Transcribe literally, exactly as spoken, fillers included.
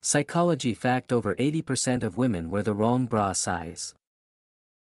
Psychology fact: over eighty percent of women wear the wrong bra size.